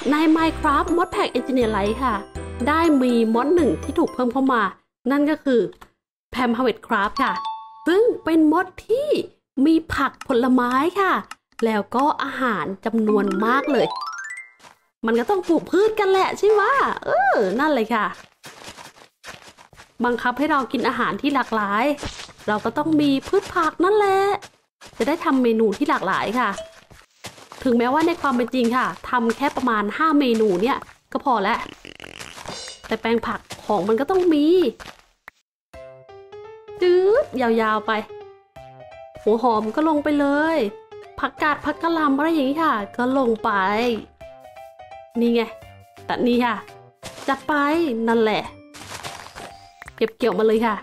ใน Minecraft Mod Pack Engineer Lite ค่ะได้มีมอดหนึ่งที่ถูกเพิ่มเข้ามานั่นก็คือ Pam Harvest Craft ค่ะซึ่งเป็นมอดที่มีผักผลไม้ค่ะแล้วก็อาหารจำนวนมากเลยมันก็ต้องปลูกพืชกันแหละใช่ไหมนั่นเลยค่ะบังคับให้เรากินอาหารที่หลากหลายเราก็ต้องมีพืชผักนั่นแหละจะได้ทำเมนูที่หลากหลายค่ะถึงแม้ว่าในความเป็นจริงค่ะทำแค่ประมาณ5เมนูเนี่ยก็พอแล้วแต่แปลงผักของมันก็ต้องมีจืดยาวๆไปหัวหอมก็ลงไปเลยผักกาดผักกะหล่ำอะไรอย่างนี้ค่ะก็ลงไปนี่ไงแต่นี่ค่ะจัดไปนั่นแหละเก็บเกี่ยวมาเลยค่ะ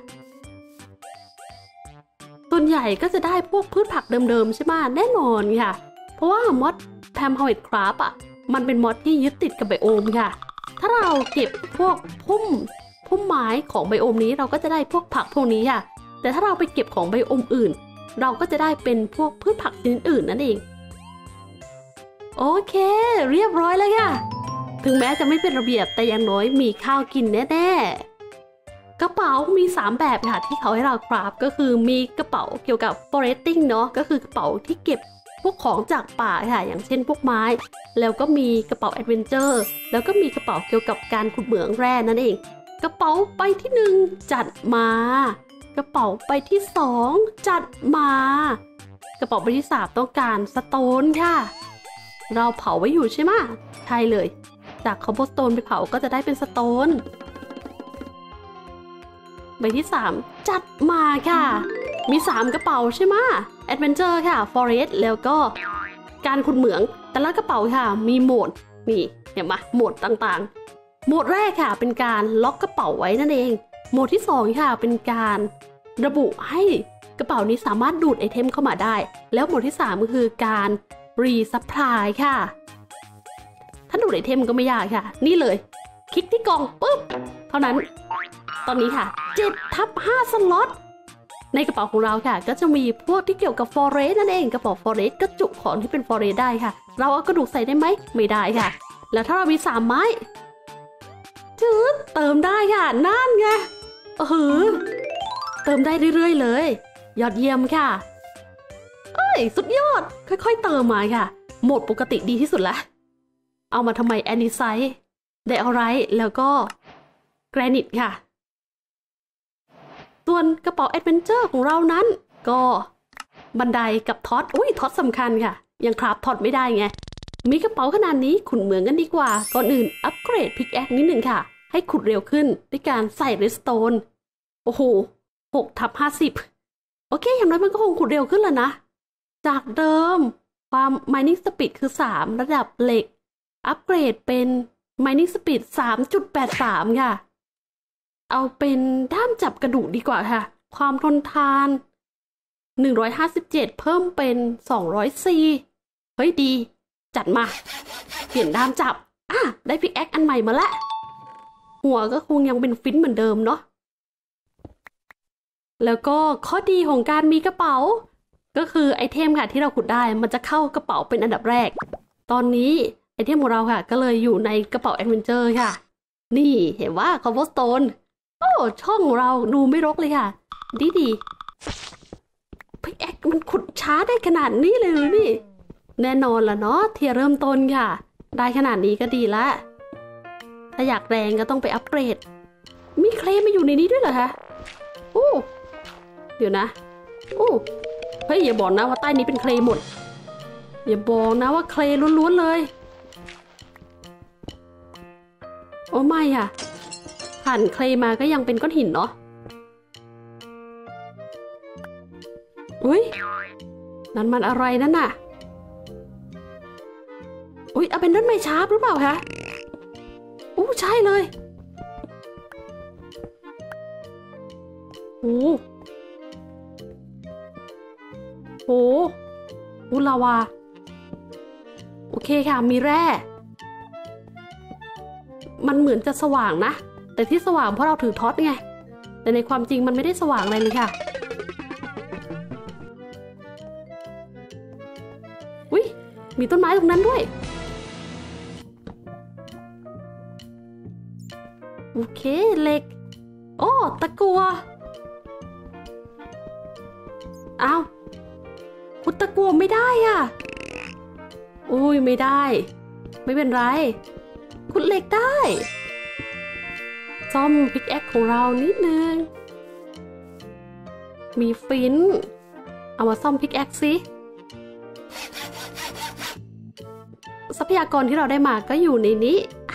ส่วนใหญ่ก็จะได้พวกพืชผักเดิมๆใช่ไหมแน่นอนค่ะเพราะว่ามอดแพมฮาวเวิร์ดคราฟอ่ะมันเป็นมอดที่ยึดติดกับไบโอมค่ะถ้าเราเก็บพวกพุ่มไม้ของไบโอมนี้เราก็จะได้พวกผักพวกนี้ค่ะแต่ถ้าเราไปเก็บของไบโอมอื่นเราก็จะได้เป็นพวกพืชผักชนิดอื่นนั่นเองโอเคเรียบร้อยแล้วค่ะถึงแม้จะไม่เป็นระเบียบแต่อย่างน้อยมีข้าวกินแน่ๆกระเป๋ามี3แบบค่ะที่เขาให้เราคราฟก็คือมีกระเป๋าเกี่ยวกับ foresting เนาะก็คือกระเป๋าที่เก็บพวกของจากป่าค่ะอย่างเช่นพวกไม้แล้วก็มีกระเป๋า adventure แล้วก็มีกระเป๋าเกี่ยวกับการขุดเหมืองแร่นั่นเองกระเป๋าใบที่1จัดมากระเป๋าใบที่2จัดมากระเป๋าใบที่3ต้องการสโตนค่ะเราเผาไว้อยู่ใช่ไหมใช่เลยจากคอมโบสโตนไปเผาก็จะได้เป็นสโตนใบที่3จัดมาค่ะมี3กระเป๋าใช่ไหมแอดเวนเจอร์ค่ะฟอเรสต์แล้วก็การขุดเหมืองแต่ละกระเป๋าค่ะมีโหมดนี่เห็นไหมโหมดต่างๆโหมดแรกค่ะเป็นการล็อกกระเป๋าไว้นั่นเองโหมดที่2ค่ะเป็นการระบุให้กระเป๋านี้สามารถดูดไอเทมเข้ามาได้แล้วโหมดที่3ก็คือการรีซัพพลายค่ะถ้าดูดไอเทมก็ไม่ยากค่ะนี่เลยคลิกที่กล่องปุ๊บเท่านั้นตอนนี้ค่ะ7/5 สล็อตในกระเป๋าของเราค่ะก็จะมีพวกที่เกี่ยวกับฟอเรสต์นั่นเองกระเป๋าฟอเรสต์ก็จุของที่เป็นฟอเรสต์ได้ค่ะเราเอากระดูกใส่ได้ไหมไม่ได้ค่ะแล้วถ้าเรามี3ไม้จืดเติมได้ค่ะนั่นไงเติมได้เรื่อยๆเลยยอดเยี่ยมค่ะสุดยอดค่อยๆเติมมาค่ะโหมดปกติดีที่สุดละเอามาทำไมแอนิไซต์ไดออไรต์แล้วก็แกรนิตค่ะส่วนกระเป๋าแอดเวนเจอร์ของเรานั้นก็บันไดกับท็อตท็อตสำคัญค่ะยังคราฟท็อตไม่ได้ไงมีกระเป๋าขนาดนี้ขุดเหมืองกันดีกว่าก่อนอื่นอัปเกรดพิกแอคนิดหนึ่งค่ะให้ขุดเร็วขึ้นด้วยการใส่เรสโตน6/50โอเคอย่างน้อยมันก็คงขุดเร็วขึ้นแล้วนะจากเดิมความ mining speed คือ3ระดับเหล็กอัปเกรดเป็น mining speed 3.83 ค่ะเอาเป็นด้ามจับกระดูกดีกว่าค่ะความทนทาน157เพิ่มเป็น204เฮ้ยดีจัดมาเปลี่ยนด้ามจับได้พิกแอคอันใหม่มาแล้วหัวก็คงยังเป็นฟินเหมือนเดิมเนาะแล้วก็ข้อดีของการมีกระเป๋าก็คือไอเทมค่ะที่เราขุดได้มันจะเข้ากระเป๋าเป็นอันดับแรกตอนนี้ไอเทมของเราค่ะก็เลยอยู่ในกระเป๋าแอดเวนเจอร์ค่ะนี่เห็นว่าคอมโบสโตนช่องของเราดูไม่รกเลยค่ะดีพิกแอคมันขุดช้าได้ขนาดนี้เลยหรือนี่แน่นอนละเนาะเทียเริ่มต้นค่ะได้ขนาดนี้ก็ดีละถ้าอยากแรงก็ต้องไปอัปเกรดมีเคลมมาอยู่ในนี้ด้วยเหรอคะเดี๋ยวนะเฮ้ยอย่าบอกนะว่าใต้นี้เป็นเคลหมดอย่าบอกนะว่าเคลล้วนๆเลยโอ้ไม่ค่ะผ่านเคลมาก็ยังเป็นก้อนหินเนาะนั่นมันอะไรนั่นน่ะเอาเป็นด้านไม้ชาร์ปหรือเปล่าคะใช่เลยลาวาโอเคค่ะมีแร่มันเหมือนจะสว่างนะแต่ที่สว่างเพราะเราถือท็อตไงแต่ในความจริงมันไม่ได้สว่างอะไรเลยค่ะมีต้นไม้ตรงนั้นด้วยเคเหล็กโอ้ตะกัวอ้าวขุดตะกัวไม่ได้อ่ะอุ้ยไม่ได้ไม่เป็นไรขุดเหล็กได้ซ่อมพิกแอคของเรานิดนึงมีฟินเอามาซ่อมพิกแอคสิทรัพยากรที่เราได้มาก็อยู่ในนี้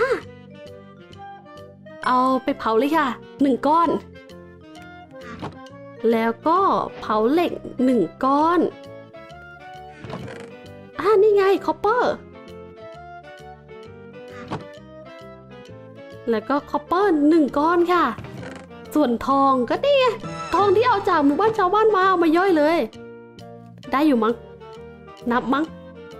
เอาไปเผาเลยค่ะ1 ก้อนแล้วก็เผาเหล็ก1 ก้อนนี่ไงคอปเปอร์แล้วก็คอปเปอร์1 ก้อนค่ะส่วนทองก็นี่ไงทองที่เอาจากหมู่บ้านชาวบ้านมาเอามาย่อยเลยได้อยู่มั้งนับมั้ง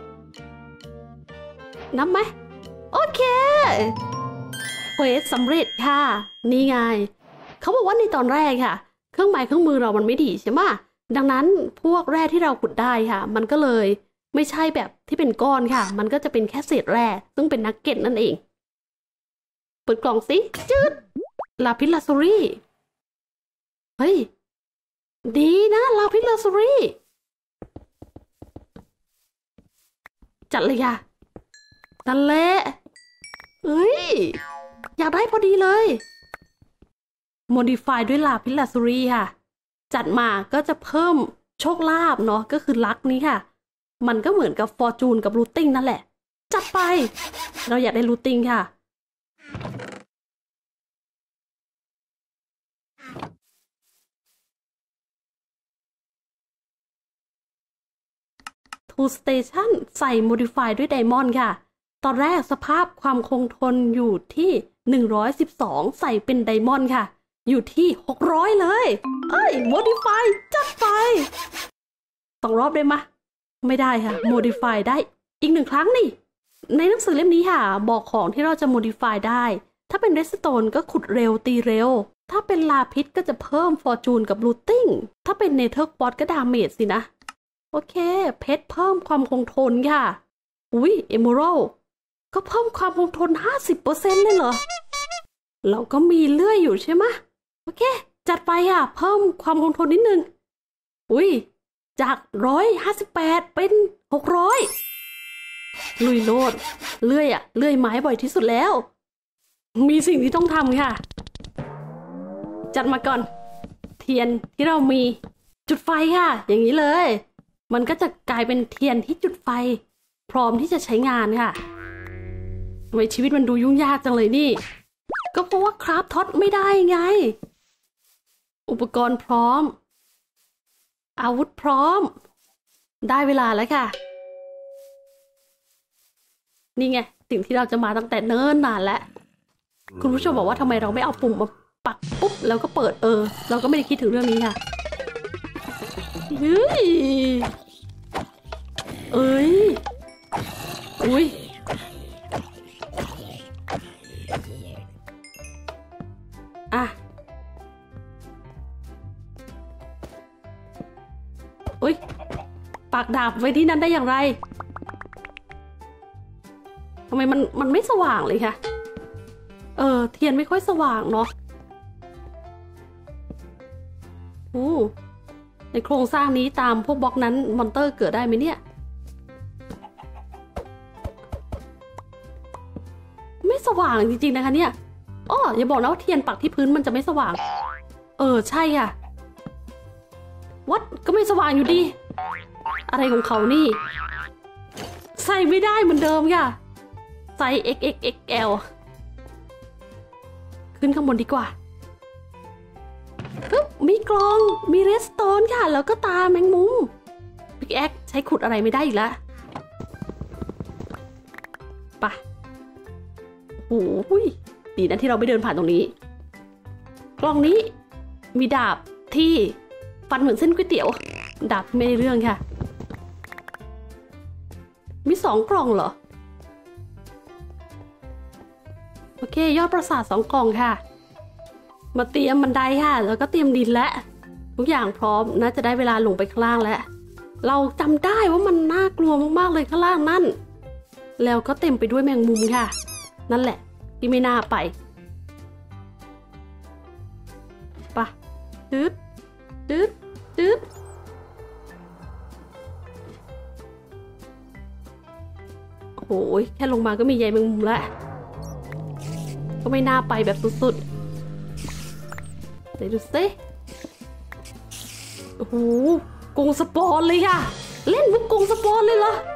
นับไหมโอเคเควสสำเร็จค่ะนี่ไงเขาบอกว่าในตอนแรกค่ะเครื่องหมายเครื่องมือเรามันไม่ดีใช่ไหมดังนั้นพวกแร่ที่เราขุดได้ค่ะมันก็เลยไม่ใช่แบบที่เป็นก้อนค่ะมันก็จะเป็นแค่เศษแร่ซึ่งเป็นนักเก็ตนั่นเองเปิดกล่องสิจืดลาพิสลาซูรี่เฮ้ยดีนะลาพิสลาซูรี่จัดเลยค่ะนั่นแหละเอ้ยอยากได้พอดีเลยmodify ด้วยลาพิสลาซูรี่ค่ะจัดมาก็จะเพิ่มโชคลาภเนาะก็คือลัคนี้ค่ะมันก็เหมือนกับฟอร์จูนกับรูทติ้งนั่นแหละจัดไปเราอยากได้รูทติ้งค่ะทูสเตชันใส่ modify ด้วยไดมอนด์ค่ะตอนแรกสภาพความคงทนอยู่ที่112ใส่เป็นไดมอนด์ค่ะอยู่ที่600เลยmodify จัดไป2 รอบได้ไหมไม่ได้ค่ะ modify ได้อีก1 ครั้งนี่ในหนังสือเล่มนี้ค่ะบอกของที่เราจะ modify ได้ถ้าเป็น redstone ก็ขุดเร็วตีเร็วถ้าเป็นลาพิสก็จะเพิ่ม fortune กับ looting ถ้าเป็น nether quartz ก็ damage สินะโอเคเพชรเพิ่มความคงทนค่ะemerald ก็เพิ่มความคงทน 50% เลยเหรอเราก็มีเลื่อยอยู่ใช่ไหมโอเคจัดไปเพิ่มความคงทนนิดนึงจาก158เป็น600ลุยโลดเลื่อยไม้บ่อยที่สุดแล้วมีสิ่งที่ต้องทำค่ะจัดมาก่อนเทียนที่เรามีจุดไฟค่ะอย่างนี้เลยมันก็จะกลายเป็นเทียนที่จุดไฟพร้อมที่จะใช้งานค่ะทำไมชีวิตมันดูยุ่งยากจังเลยนี่ก็เพราะว่าคราฟท็อตไม่ได้ไงอุปกรณ์พร้อมอาวุธพร้อมได้เวลาแล้วค่ะนี่ไงสิ่งที่เราจะมาตั้งแต่เนิ่นนานแล้วคุณผู้ชมบอกว่าทำไมเราไม่เอาปุ่มมาปักปุ๊บแล้วก็เปิดเราก็ไม่ได้คิดถึงเรื่องนี้ค่ะอุ้ยปากดาบไว้ที่นั่นได้อย่างไรทำไมมันไม่สว่างเลยค่ะเทียนไม่ค่อยสว่างเนาะในโครงสร้างนี้ตามพวกบล็อกนั้นมอนเตอร์เกิดได้ไหมเนี่ยไม่สว่างจริงๆนะคะเนี่ยอย่าบอกนะว่าเทียนปักที่พื้นมันจะไม่สว่างใช่ค่ะวัดก็ไม่สว่างอยู่ดีอะไรของเขานี่ใส่ไม่ได้เหมือนเดิมค่ะไซส์ XXXL ขึ้นข้างบนดีกว่ามีกลองมีเรสโตนค่ะแล้วก็ตาแมงมุมพิกแอคใช้ขุดอะไรไม่ได้อีกแล้วไปโอ้ยดีนะที่เราไม่เดินผ่านตรงนี้กลองนี้มีดาบที่ฟันเหมือนเส้นก๋วยเตี๋ยวดาบไม่ได้เรื่องค่ะมี2 กล่องเหรอโอเคยอดปราสาท2 กล่องค่ะมาเตรียมบันไดค่ะแล้วก็เตรียมดินและทุกอย่างพร้อมน่าจะได้เวลาลงไปข้างล่างแล้วเราจำได้ว่ามันน่ากลัวมากๆเลยข้างล่างนั่นแล้วก็เต็มไปด้วยแมงมุมค่ะนั่นแหละที่ไม่น่าไปจืดจืดจืดโอ้โหแค่ลงมาก็มีใยแมงมุมแล้วก็ไม่น่าไปแบบสุดๆไหนดูสิโอ้โหกรงสปอนเลยค่ะเล่นมุกกรงสปอนเลยเหรอ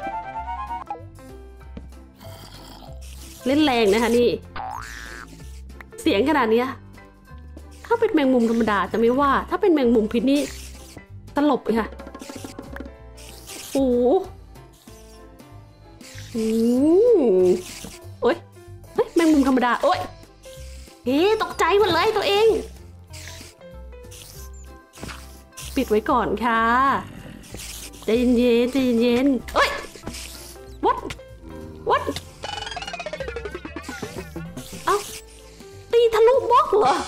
เล่นแรงนะคะนี่เสียงขนาดนี้ถ้าเป็นแมงมุมธรรมดาจะไม่ว่าถ้าเป็นแมงมุมพิษนี่ตลบเลยค่ะโอ้โหโอ๊ยแมงมุมธรรมดาโอ๊ยตกใจหมดเลยตัวเองปิดไว้ก่อนค่ะใจเย็นๆใจเย็นๆเอ้ย what เอ้าตีทะลุบล็อกเหรอ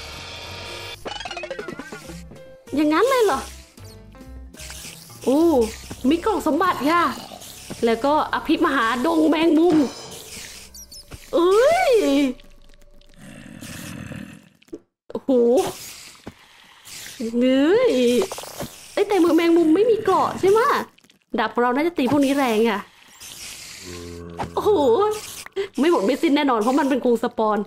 อย่างนั้นเลยเหรอโอ้มีกล่องสมบัติค่ะแล้วก็อภิมหาดงแมงมุมเอ้ยโอ้โหเงยแต่มือแมงมุมไม่มีเกราะใช่ไหมดาบของเราน่าจะตีพวกนี้แรงอ่ะโอ้โหไม่หมดไม่สิ้นแน่นอนเพราะมันเป็นกรงสปอน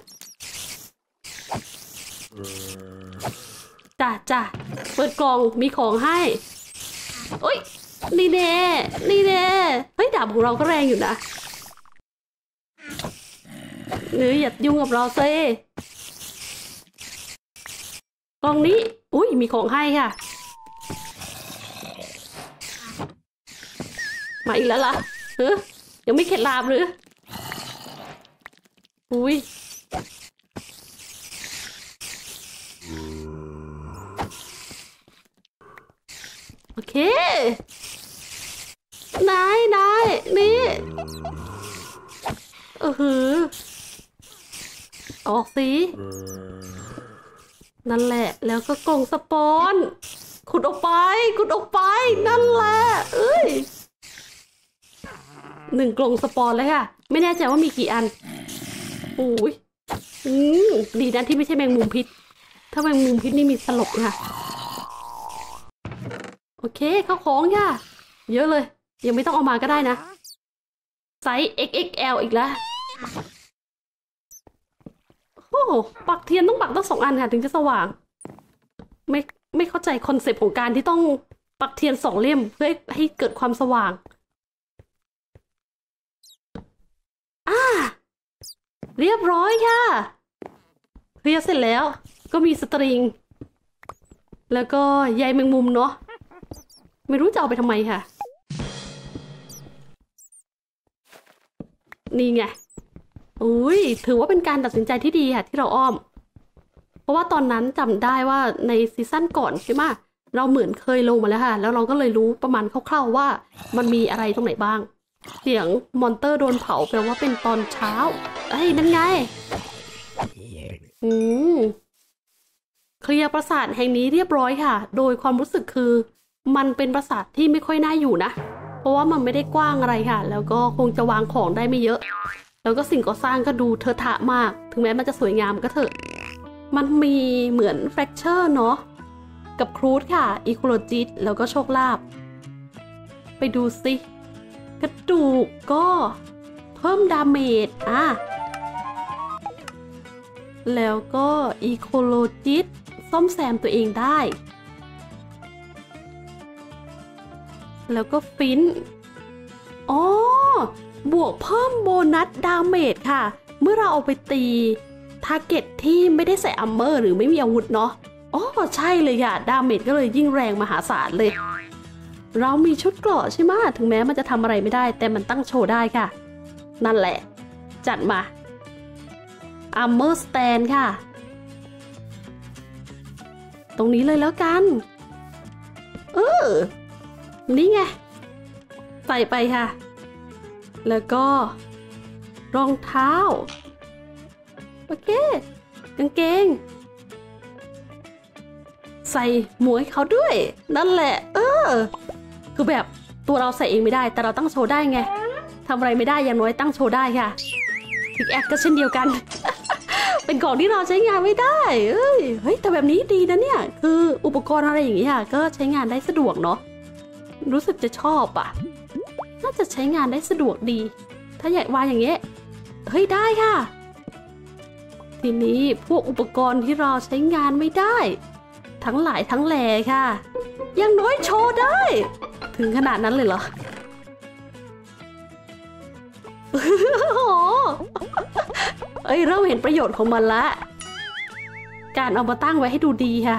จ้ะเปิดกล่องมีของให้โอ้ยนี่แน่เฮ้ยดาบของเราก็แรงอยู่นะอย่ายุ่งกับเราซิกล่องนี้อุ้ยมีของให้ค่ะมาอีกแล้วล่ะยังไม่เข็ดลาบหรืออุ้ยโอเคนายนี่ออกสินั่นแหละแล้วก็กล่องสปอนขุดออกไปนั่นแหละ1 กล่องสปอนเลยค่ะไม่แน่ใจว่ามีกี่อันโอ้ยดีนะที่ไม่ใช่แมงมุมพิษถ้าแมงมุมพิษนี่มีสลบค่ะโอเคเข้าของค่ะเยอะเลยยังไม่ต้องเอามาก็ได้นะไซส์ XXL อีกแล้วโอ้ปักเทียนต้องปักตั้ง2 อันค่ะถึงจะสว่างไม่เข้าใจคอนเซปต์ของการที่ต้องปักเทียน2 เล่มเพื่อให้เกิดความสว่างเรียบร้อยค่ะเคลียร์เสร็จแล้วก็มีสตริงแล้วก็ใยแมงมุมเนาะไม่รู้จะเอาไปทำไมค่ะนี่ไงอุ้ยถือว่าเป็นการตัดสินใจที่ดีค่ะที่เราอ้อมเพราะว่าตอนนั้นจำได้ว่าในซีซั่นก่อนใช่ไหมเราเหมือนเคยลงมาแล้วค่ะแล้วเราก็เลยรู้ประมาณคร่าวๆว่ามันมีอะไรตรงไหนบ้างเสียงมอนเตอร์โดนเผาแปลว่าเป็นตอนเช้านั่นไงเคลียร์ปราสาทแห่งนี้เรียบร้อยค่ะโดยความรู้สึกคือมันเป็นปราสาทที่ไม่ค่อยน่าอยู่นะเพราะว่ามันไม่ได้กว้างอะไรค่ะแล้วก็คงจะวางของได้ไม่เยอะแล้วก็สิ่งก่อสร้างก็ดูเทอะทะมากถึงแม้มันจะสวยงามก็เถอะมันมีเหมือนแฟรกเจอร์เนาะกับครูดค่ะอีโคโลจิตแล้วก็โชคลาภไปดูสิกระดูกก็เพิ่มดาเมจแล้วก็อีโคโลจิตซ่อมแซมตัวเองได้แล้วก็ฟินบวกเพิ่มโบนัสดาเมจค่ะเมื่อเราเอาไปตีทาร์เก็ตที่ไม่ได้ใส่อัมเมอร์หรือไม่มีอาวุธเนาะใช่เลยค่ะดาเมจก็เลยยิ่งแรงมหาศาลเลยเรามีชุดเกราะใช่ไหมถึงแม้มันจะทำอะไรไม่ได้แต่มันตั้งโชว์ได้ค่ะนั่นแหละจัดมาอัมเมอร์สแตนค่ะตรงนี้เลยแล้วกันนี่ไงใส่ไปค่ะแล้วก็รองเท้าโอเคกางเกงใส่หมวกให้เขาด้วยนั่นแหละคือแบบตัวเราใส่เองไม่ได้แต่เราตั้งโชว์ได้ไงทำอะไรไม่ได้อย่างน้อยตั้งโชว์ได้ค่ะพิกแอคก็เช่นเดียวกันเป็นของที่เราใช้งานไม่ได้เฮ้ยแต่แบบนี้ดีนะเนี่ยคืออุปกรณ์อะไรอย่างเงี้ยก็ใช้งานได้สะดวกเนาะรู้สึกจะชอบอ่ะน่าจะใช้งานได้สะดวกดี ถ้าอยากวางอย่างเงี้ยเฮ้ยได้ค่ะทีนี้พวกอุปกรณ์ที่เราใช้งานไม่ได้ทั้งหลายทั้งแหล่ค่ะยังน้อยโชว์ได้ถึงขนาดนั้นเลยเหรอโอ้เอ้ยเริ่มเห็นประโยชน์ของมันละการเอามาตั้งไว้ให้ดูดีค่ะ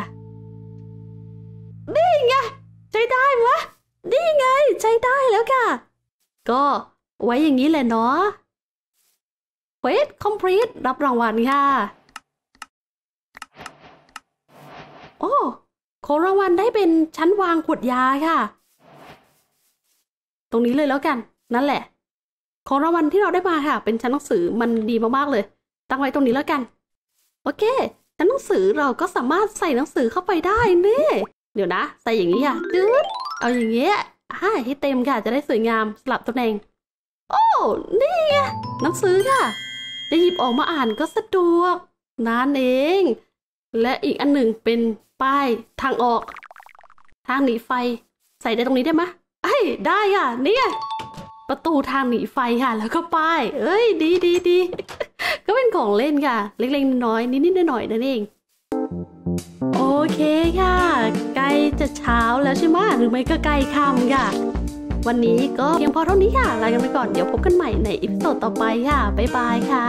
นี่ไงใช้ได้ไหมนี่ไงใช้ได้แล้วค่ะก็ไว้อย่างนี้แหละเนาะเควสคอมพลีทรับรางวัลค่ะโอ้ของรางวัลได้เป็นชั้นวางขวดยาค่ะตรงนี้เลยแล้วกันนั่นแหละของรางวัลที่เราได้มาค่ะเป็นชั้นหนังสือมันดีมากๆเลยตั้งไว้ตรงนี้แล้วกันโอเคชั้นหนังสือเราก็สามารถใส่หนังสือเข้าไปได้เนี่ยเดี๋ยวนะใส่อย่างนี้ค่ะจืดเอาอย่างเงี้ยให้เต็มค่ะจะได้สวยงามสลับตำแหน่งโอ้นี่ไงหนังสือค่ะจะหยิบออกมาอ่านก็สะดวกนั่นเองและอีกอันหนึ่งเป็นป้ายทางออกทางหนีไฟใส่ได้ตรงนี้ได้ไหมได้ค่ะเนี่ยประตูทางหนีไฟค่ะแล้วก็ป้ายดี ก็เป็นของเล่นค่ะเล็กๆน้อยๆนิดๆหน่อยๆนั่นเองโอเคค่ะใกล้จะเช้าแล้วใช่ไหมหรือไม่ก็ใกล้ค่ำค่ะวันนี้ก็เพียงพอเท่านี้ค่ะลากันไปก่อนเดี๋ยวพบกันใหม่ในอีพิโซดต่อไปค่ะบ๊ายบายค่ะ